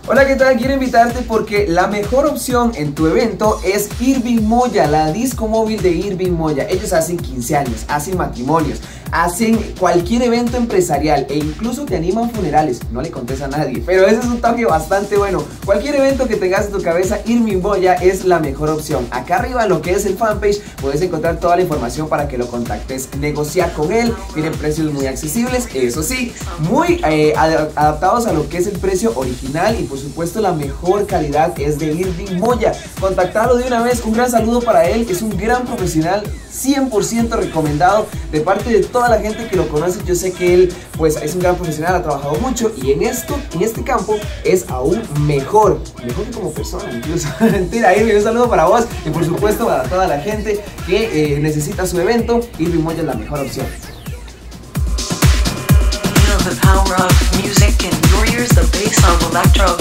Hola, ¿qué tal? Quiero invitarte porque la mejor opción en tu evento es Irving Moya, la disco móvil de Irving Moya. Ellos hacen 15 años, hacen matrimonios, hacen cualquier evento empresarial e incluso te animan funerales. No le contes a nadie, pero ese es un toque bastante bueno. Cualquier evento que tengas en tu cabeza, Irving Moya es la mejor opción. Acá arriba, lo que es el fanpage, puedes encontrar toda la información para que lo contactes, negociar con él. Tienen precios muy accesibles, eso sí, muy adaptados a lo que es el precio original, y por supuesto la mejor calidad es de Irving Moya. Contactalo de una vez. Un gran saludo para él, es un gran profesional, 100% recomendado de parte de toda la gente que lo conoce. Yo sé que él pues es un gran profesional, ha trabajado mucho y en este campo es aún mejor que como persona incluso. Mentira, Irving, un saludo para vos y por supuesto para toda la gente que necesita su evento. Irving Moya es la mejor opción. The power of music in your ears, the bass of electro.